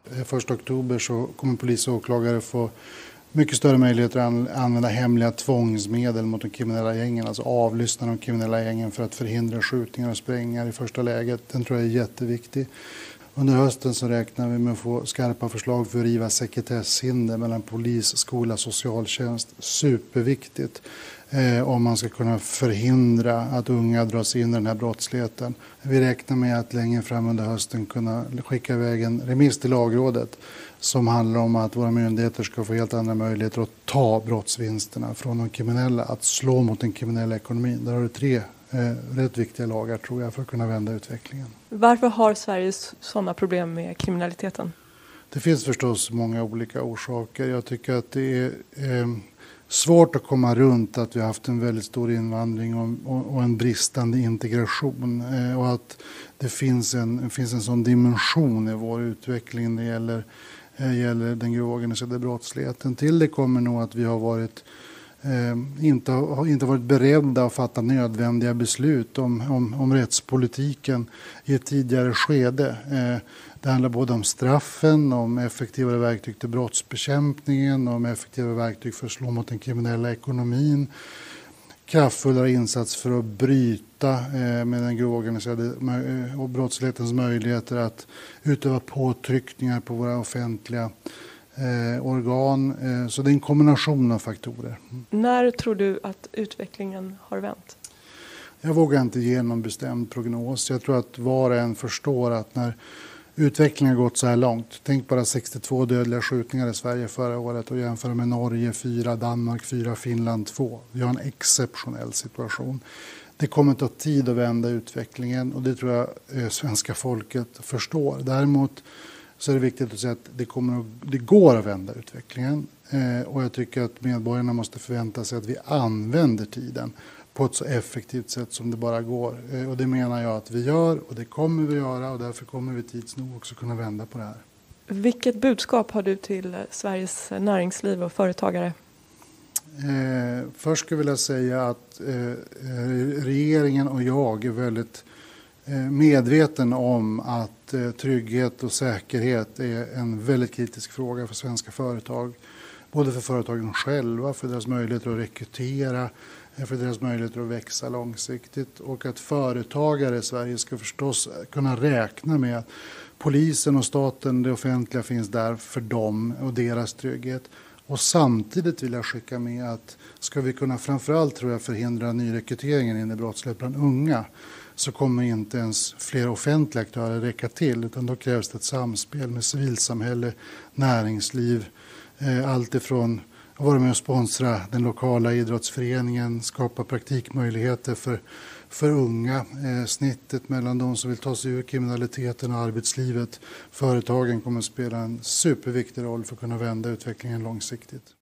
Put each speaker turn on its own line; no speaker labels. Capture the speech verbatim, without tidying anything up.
Första oktober så kommer polis och åklagare få mycket större möjligheter att använda hemliga tvångsmedel mot de kriminella gängen. Alltså avlyssna de kriminella gängen för att förhindra skjutningar och sprängningar i första läget. Den tror jag är jätteviktig. Under hösten så räknar vi med att få skarpa förslag för att riva sekretesshinder mellan polis, skola och socialtjänst. Superviktigt eh, om man ska kunna förhindra att unga dras in i den här brottsligheten. Vi räknar med att längre fram under hösten kunna skicka iväg en remiss till lagrådet som handlar om att våra myndigheter ska få helt andra möjligheter att ta brottsvinsterna från de kriminella, att slå mot den kriminella ekonomin. Där har du tre eh, rätt viktiga lagar tror jag för att kunna vända utvecklingen.
Varför har Sverige sådana problem med kriminaliteten?
Det finns förstås många olika orsaker. Jag tycker att det är eh, svårt att komma runt att vi har haft en väldigt stor invandring och, och, och en bristande integration. Eh, och att det finns en, finns en sån dimension i vår utveckling när det gäller, eh, gäller den grova organiserade brottsligheten. Till det kommer nog att vi har varit Eh, inte, har inte varit beredda att fatta nödvändiga beslut om, om, om rättspolitiken i ett tidigare skede. Eh, det handlar både om straffen, om effektivare verktyg till brottsbekämpningen, om effektivare verktyg för att slå mot den kriminella ekonomin, kraftfullare insats för att bryta eh, med den grova organiserade eh, och brottslighetens möjligheter att utöva påtryckningar på våra offentliga Eh, organ. Eh, så det är en kombination av faktorer.
När tror du att utvecklingen har vänt?
Jag vågar inte ge någon bestämd prognos. Jag tror att var och en förstår att när utvecklingen har gått så här långt, tänk bara sextiotvå dödliga skjutningar i Sverige förra året och jämföra med Norge fyra, Danmark fyra, Finland två. Vi har en exceptionell situation. Det kommer ta tid att vända utvecklingen och det tror jag eh, svenska folket förstår. Däremot så är det viktigt att säga att det, kommer att, det går att vända utvecklingen eh, och jag tycker att medborgarna måste förvänta sig att vi använder tiden på ett så effektivt sätt som det bara går. Eh, och det menar jag att vi gör och det kommer vi göra och därför kommer vi tids nog också kunna vända på det här.
Vilket budskap har du till Sveriges näringsliv och företagare?
Eh, först skulle jag vilja säga att eh, regeringen och jag är väldigt medveten om att eh, trygghet och säkerhet är en väldigt kritisk fråga för svenska företag. Både för företagen själva, för deras möjligheter att rekrytera, för deras möjligheter att växa långsiktigt. Och att företagare i Sverige ska förstås kunna räkna med att polisen och staten, det offentliga, finns där för dem och deras trygghet. Och samtidigt vill jag skicka med att ska vi kunna framförallt tror jag förhindra nyrekryteringen in i brottslighet bland unga, så kommer inte ens fler offentliga aktörer räcka till utan då krävs det ett samspel med civilsamhälle, näringsliv, eh, allt ifrån att vara med och sponsra den lokala idrottsföreningen, skapa praktikmöjligheter för, för unga, eh, snittet mellan de som vill ta sig ur kriminaliteten och arbetslivet. Företagen kommer att spela en superviktig roll för att kunna vända utvecklingen långsiktigt.